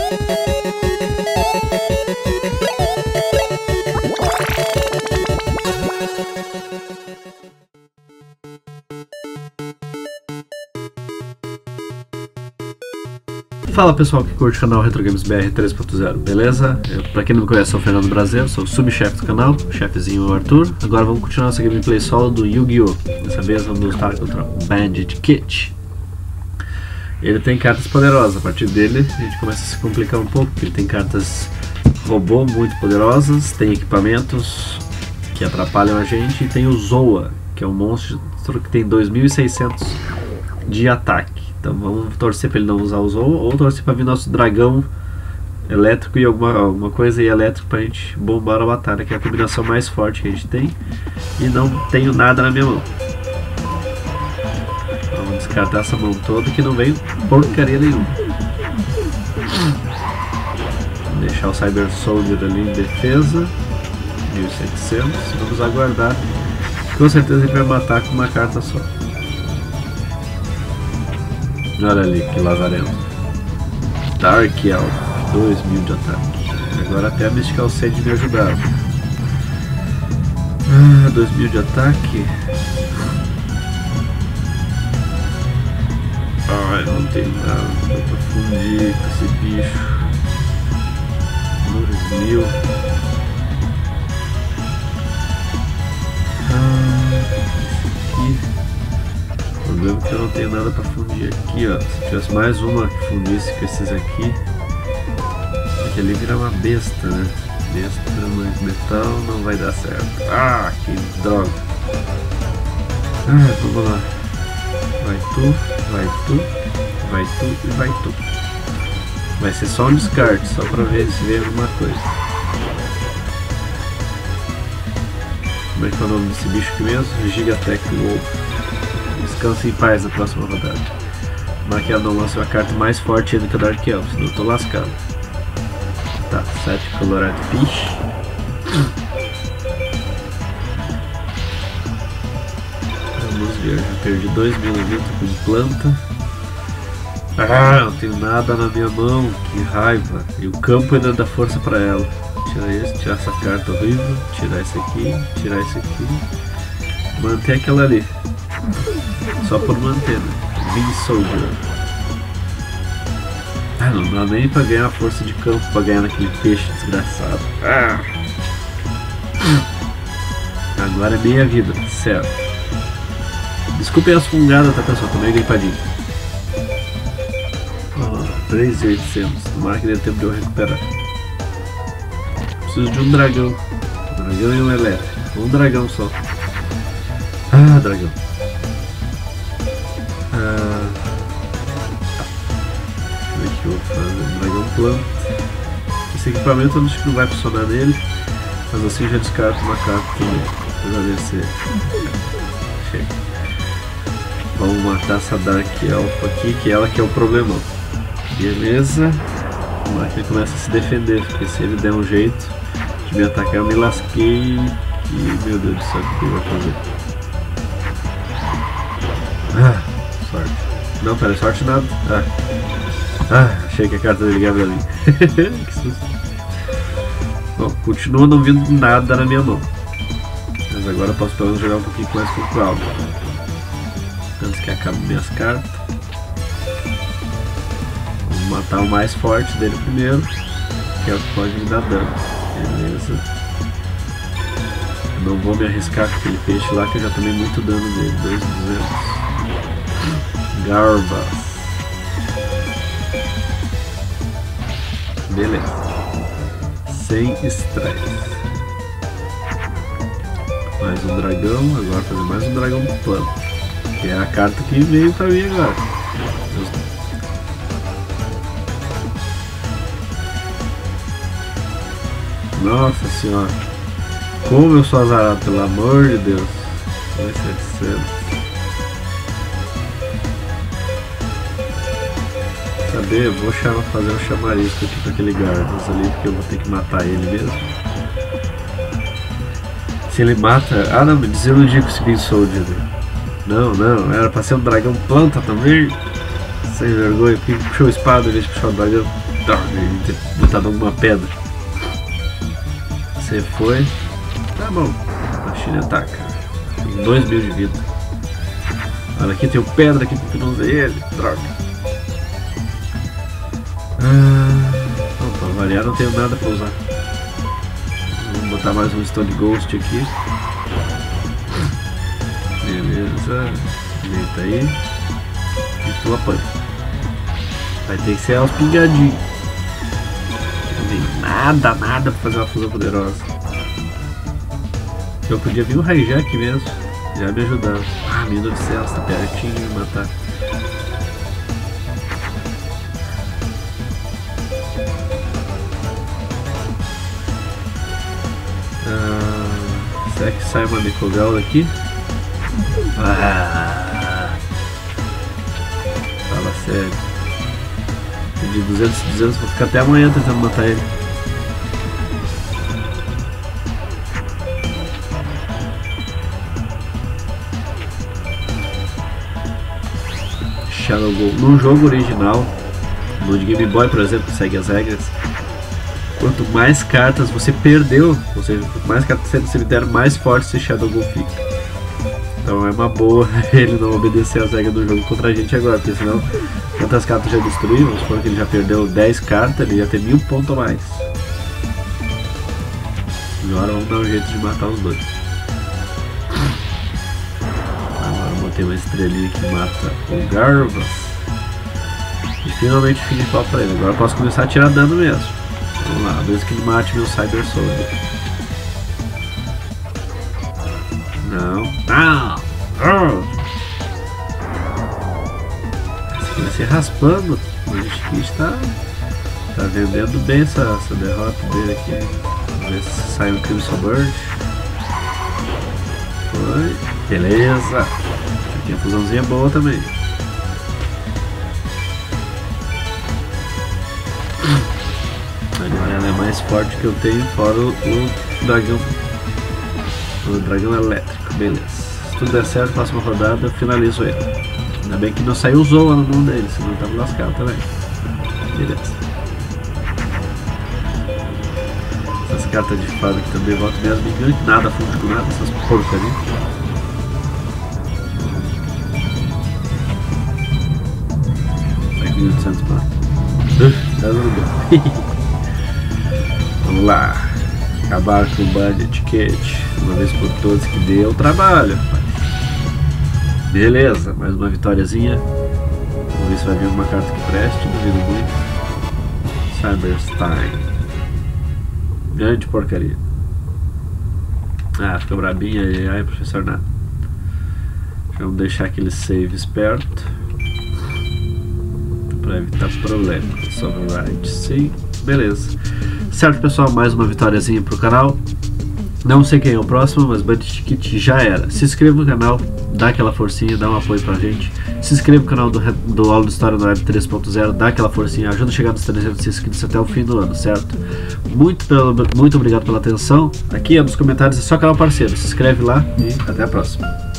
Fala pessoal que curte o canal Retro Games BR 3.0, beleza? Pra quem não me conhece, sou o Fernando Brasileiro, sou o subchefe do canal, o chefezinho é o Arthur. Agora vamos continuar nossa gameplay solo do Yu-Gi-Oh! Dessa vez vamos lutar contra o Bandit Kit. Ele tem cartas poderosas, a partir dele a gente começa a se complicar um pouco, porque ele tem cartas robô muito poderosas, tem equipamentos que atrapalham a gente e tem o Zoa, que é um monstro que tem 2600 de ataque. Então vamos torcer para ele não usar o Zoa, ou torcer para vir nosso dragão elétrico e alguma coisa aí elétrico para a gente bombar a batalha, que é a combinação mais forte que a gente tem. E não tenho nada na minha mão. Vamos descartar essa mão toda que não veio porcaria nenhuma. Vou deixar o Cyber Soldier ali em defesa, 1700. Vamos aguardar. Com certeza ele vai matar com uma carta só. Olha ali que lazarento. Dark Elf, 2000 de ataque. Agora até a Mystical Sage me ajudava. 2000 de ataque. Ai, não tem nada pra fundir com esse bicho. 2000. O problema é que eu não tenho nada pra fundir aqui, ó. Se tivesse mais uma que fundisse com esses aqui, porque ali vira uma besta, né? Besta, mas metal não vai dar certo. Ah, que droga! Ah, vamos lá. Vai tu, vai tu, vai tu e vai tu. Vai ser só um descarte, só pra ver se vem alguma coisa. Como é que é o nome desse bicho aqui mesmo? Gigatech Wolf. Descanse em paz na próxima rodada. Maquiado não lança a carta mais forte ainda que a Dark Elf, senão eu tô lascado. Tá, 7 Colorado Fish. Vamos ver, já perdi 2000 ali, tô com planta. Ah, não tenho nada na minha mão, que raiva. E o campo ainda dá força pra ela. Tirar esse, tirar essa carta horrível, tirar esse aqui, tirar esse aqui. Manter aquela ali. Só por manter, né? Vin Soldier. Ah, não dá nem pra ganhar força de campo pra ganhar naquele peixe desgraçado. Ah. Agora é meia vida, certo. Desculpem as fungadas, tá pessoal? Tô meio gripadinho. 3.800. Tomara que dê tempo de eu recuperar. Preciso de um dragão. Um dragão e um elétrico. Um dragão só. Ah, dragão. Como é que eu vou fazer? Dragão planta. Esse equipamento eu acho que não vai funcionar nele, mas assim já descarto uma carta também. Apesar de ser. Chega. Vamos matar essa Dark Elf aqui, que é ela que é o problemão. Beleza. Vamos lá que ele começa a se defender, porque se ele der um jeito de me atacar eu me lasquei. E meu Deus do céu, o que ele vai fazer? Ah, sorte. Não, pera, sorte nada. Achei que a carta dele ligava ali. Que susto. Bom, continua não vindo nada na minha mão. Mas agora eu posso pelo menos jogar um pouquinho mais com o Crowd. Antes que acabe minhas cartas. Vamos matar o mais forte dele primeiro, que é o que pode me dar dano. Beleza. Não vou me arriscar com aquele peixe lá que eu já tomei muito dano dele. 2.200. Garbas. Beleza. Sem estresse. Mais um dragão. Agora fazer mais um dragão plano. Que é a carta que veio pra mim agora. Nossa senhora. Como eu sou azarado, pelo amor de Deus. 2.700. Saber, eu vou fazer um chamarisco aqui com aquele Gardas ali, porque eu vou ter que matar ele mesmo. Se ele mata... Ah não, me desiludir com esse Vin Soldier. Não, não, era pra ser um dragão planta também. Sem vergonha, porque puxou a espada em vez de puxar o dragão. Droga, ele ter botado alguma pedra. Você foi. Tá bom. A China ataca. Tem 2000 de vida. Olha aqui, tem o pedra aqui que não usei ele. Droga. Não, pra variar não tenho nada pra usar. Vou botar mais um Stone Ghost aqui. Beleza. Deita aí. E tu apanha. Vai ter que ser aos pingadinhos. Não tem nada pra fazer uma fusão poderosa. Eu podia vir o Hijack mesmo. Já me ajudando. Ah, Mina do Céu, tá pertinho de me matar. Será que sai uma Micogal daqui? Fala sério. De 200, vou ficar até amanhã tentando matar ele. Shadow Gold. No jogo original, no de Game Boy, por exemplo, que segue as regras, quanto mais cartas você perdeu, ou seja, quanto mais cartas você tem no cemitério, mais forte esse Shadow Gold fica. Então é uma boa ele não obedecer as regras do jogo contra a gente agora, porque senão, quantas cartas já destruíram, vamos supor que ele já perdeu 10 cartas, ele ia ter 1000 pontos a mais. Agora vamos dar um jeito de matar os dois. Agora eu botei uma estrelinha que mata o Garvas. E finalmente fiz de pau pra ele. Agora eu posso começar a tirar dano mesmo. Vamos lá, mesmo que ele mate meu Cyber Soldier. Não. Esse aqui vai ser raspando. O Lich tá vendendo bem essa derrota dele aqui. Vamos ver se sai um Crimson Bird. Foi. Beleza. Aqui a fusãozinha boa também. Agora ela é mais forte que eu tenho, fora o dragão. O dragão elétrico, beleza. Se tudo der certo, próxima rodada eu finalizo ele. Ainda bem que não saiu o Zoa no mão dele, senão eu tava lascado também. Beleza. Essas cartas de fada aqui também voltam mesmo, me engano, nada funde com nada, essas porcarias. Sai com 1800 mata. Vamos lá. Acabar com o budget kit uma vez por todas, que deu trabalho. Beleza, mais uma vitóriazinha. Vamos ver se vai vir uma carta que preste, duvido muito. Cyberstein. Grande porcaria. Ah, fica brabinha aí. Ai, professor, nada. Vamos deixar aquele save esperto para evitar problemas. Override, sim. Beleza. Certo, pessoal, mais uma vitóriazinha pro canal. Não sei quem é o próximo, mas Budget Kit já era. Se inscreva no canal, dá aquela forcinha, dá um apoio pra gente. Se inscreva no canal do Aula de História no Web 3.0, dá aquela forcinha, ajuda a chegar nos 300 inscritos até o fim do ano, certo? Muito obrigado pela atenção. Aqui nos comentários é só canal parceiro. Se inscreve lá e até a próxima.